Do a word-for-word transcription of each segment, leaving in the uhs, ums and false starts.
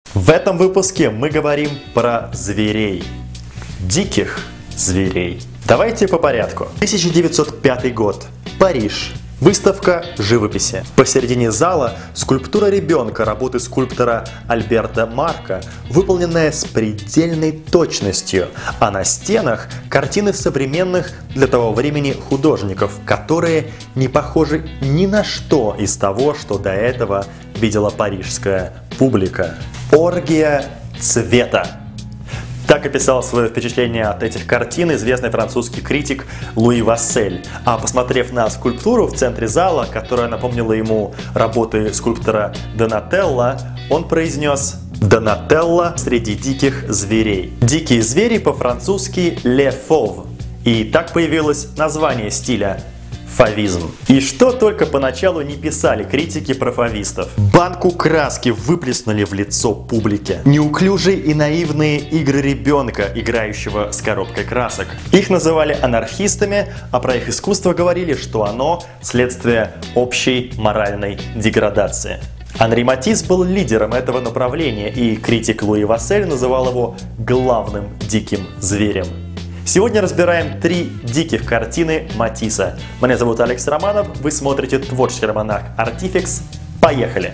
В этом выпуске мы говорим про зверей. Диких зверей. Давайте по порядку. тысяча девятьсот пятый год. Париж. Выставка живописи. Посередине зала скульптура ребенка работы скульптора Альберта Марка, выполненная с предельной точностью, а на стенах картины современных для того времени художников, которые не похожи ни на что из того, что до этого видела парижская публика. Оргия цвета. Так описал свое впечатление от этих картин известный французский критик Луи Вассель. А посмотрев на скульптуру в центре зала, которая напомнила ему работы скульптора Донателло, он произнес: «Донателло среди диких зверей». Дикие звери по-французски «le fauve». И так появилось название стиля – фавизм. И что только поначалу не писали критики про фавистов. Банку краски выплеснули в лицо публике. Неуклюжие и наивные игры ребенка, играющего с коробкой красок. Их называли анархистами, а про их искусство говорили, что оно следствие общей моральной деградации. Анри Матисс был лидером этого направления, и критик Луи Вассель называл его главным диким зверем. Сегодня разбираем три диких картины Матисса. Меня зовут Алекс Романов, вы смотрите творческий альманах Artifex. Поехали!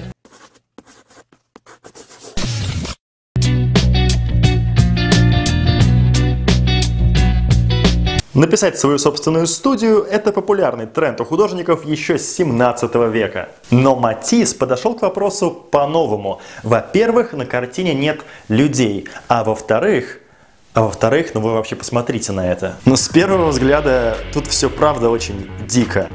Написать свою собственную студию – это популярный тренд у художников еще с семнадцатого века. Но Матисс подошел к вопросу по-новому. Во-первых, на картине нет людей, а во-вторых, А во-вторых, ну вы вообще посмотрите на это. Но с первого взгляда тут все правда очень дико.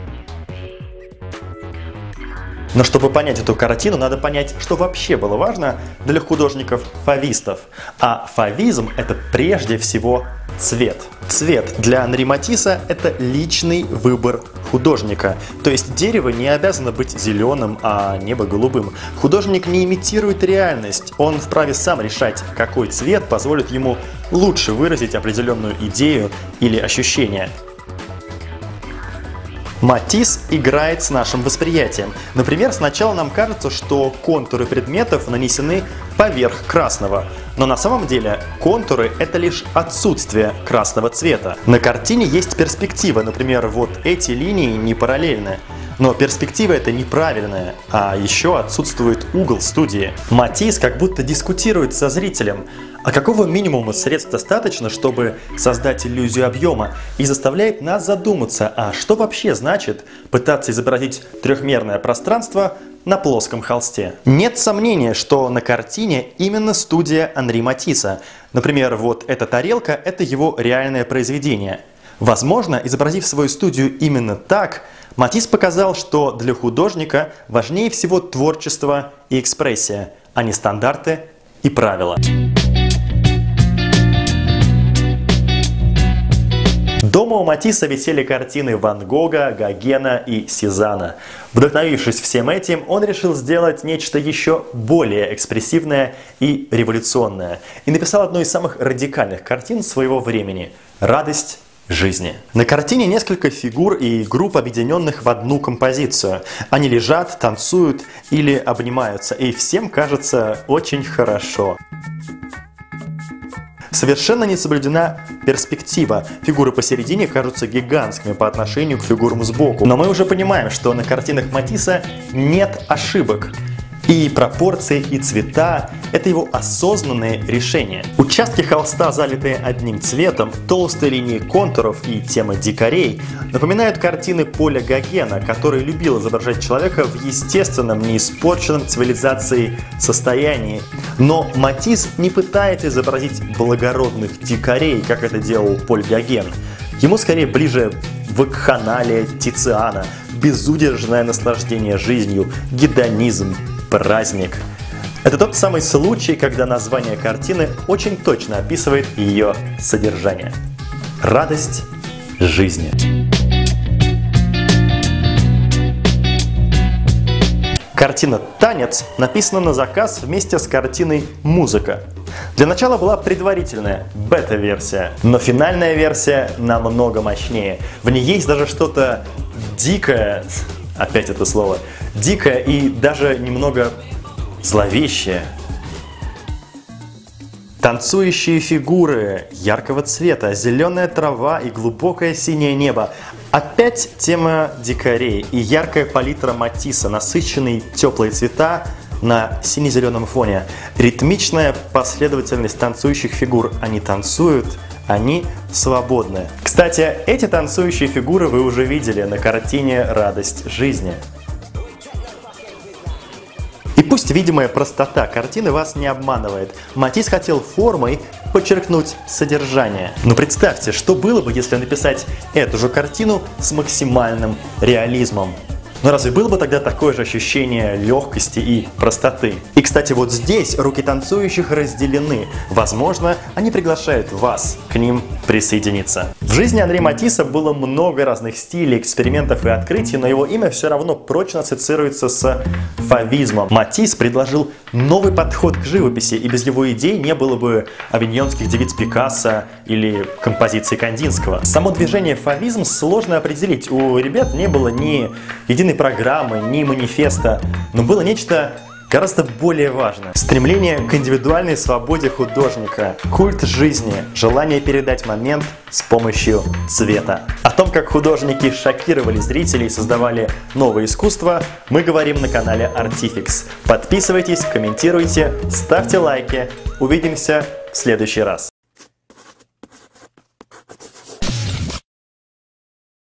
Но чтобы понять эту картину, надо понять, что вообще было важно для художников-фавистов. А фавизм – это прежде всего цвет. Цвет для Анри Матисса – это личный выбор художника. То есть дерево не обязано быть зеленым, а небо голубым. Художник не имитирует реальность. Он вправе сам решать, какой цвет позволит ему лучше выразить определенную идею или ощущение. Матисс играет с нашим восприятием. Например, сначала нам кажется, что контуры предметов нанесены поверх красного. Но на самом деле контуры – это лишь отсутствие красного цвета. На картине есть перспектива, например, вот эти линии не параллельны. Но перспектива это неправильная, а еще отсутствует угол студии. Матисс как будто дискутирует со зрителем. А какого минимума средств достаточно, чтобы создать иллюзию объема, и заставляет нас задуматься, а что вообще значит пытаться изобразить трехмерное пространство на плоском холсте? Нет сомнения, что на картине именно студия Анри Матисса. Например, вот эта тарелка – это его реальное произведение. Возможно, изобразив свою студию именно так, Матисс показал, что для художника важнее всего творчество и экспрессия, а не стандарты и правила. Дома у Матисса висели картины Ван Гога, Гогена и Сезанна. Вдохновившись всем этим, он решил сделать нечто еще более экспрессивное и революционное. И написал одну из самых радикальных картин своего времени – «Радость жизни». На картине несколько фигур и групп, объединенных в одну композицию. Они лежат, танцуют или обнимаются, и всем кажется очень хорошо. Совершенно не соблюдена перспектива. Фигуры посередине кажутся гигантскими по отношению к фигурам сбоку. Но мы уже понимаем, что на картинах Матисса нет ошибок. И пропорции, и цвета – это его осознанные решения. Участки холста, залитые одним цветом, толстые линии контуров и тема дикарей напоминают картины Поля Гогена, который любил изображать человека в естественном, неиспорченном цивилизацией состоянии. Но Матисс не пытается изобразить благородных дикарей, как это делал Поль Гоген. Ему скорее ближе вакханалия Тициана, безудержное наслаждение жизнью, гедонизм, праздник. Это тот самый случай, когда название картины очень точно описывает ее содержание. Радость жизни. Картина «Танец» написана на заказ вместе с картиной «Музыка». Для начала была предварительная бета-версия, но финальная версия намного мощнее. В ней есть даже что-то дикое, опять это слово, дикое и даже немного зловещее. Танцующие фигуры яркого цвета, зеленая трава и глубокое синее небо. Опять тема дикарей и яркая палитра Матисса, насыщенные теплые цвета на сине-зеленом фоне. Ритмичная последовательность танцующих фигур. Они танцуют, они свободны. Кстати, эти танцующие фигуры вы уже видели на картине «Радость жизни». И пусть видимая простота картины вас не обманывает. Матисс хотел формой подчеркнуть содержание. Но представьте, что было бы, если написать эту же картину с максимальным реализмом. Но разве было бы тогда такое же ощущение легкости и простоты? И, кстати, вот здесь руки танцующих разделены. Возможно, они приглашают вас к ним присоединиться. В жизни Андре Матисса было много разных стилей, экспериментов и открытий, но его имя все равно прочно ассоциируется с фавизмом. Матисс предложил новый подход к живописи, и без его идей не было бы авиньонских девиц Пикассо или композиции Кандинского. Само движение фавизм сложно определить. У ребят не было ни единой программы, ни манифеста, но было нечто гораздо более важное. Стремление к индивидуальной свободе художника, культ жизни, желание передать момент с помощью цвета. О том, как художники шокировали зрителей и создавали новое искусство, мы говорим на канале Artifex. Подписывайтесь, комментируйте, ставьте лайки. Увидимся в следующий раз.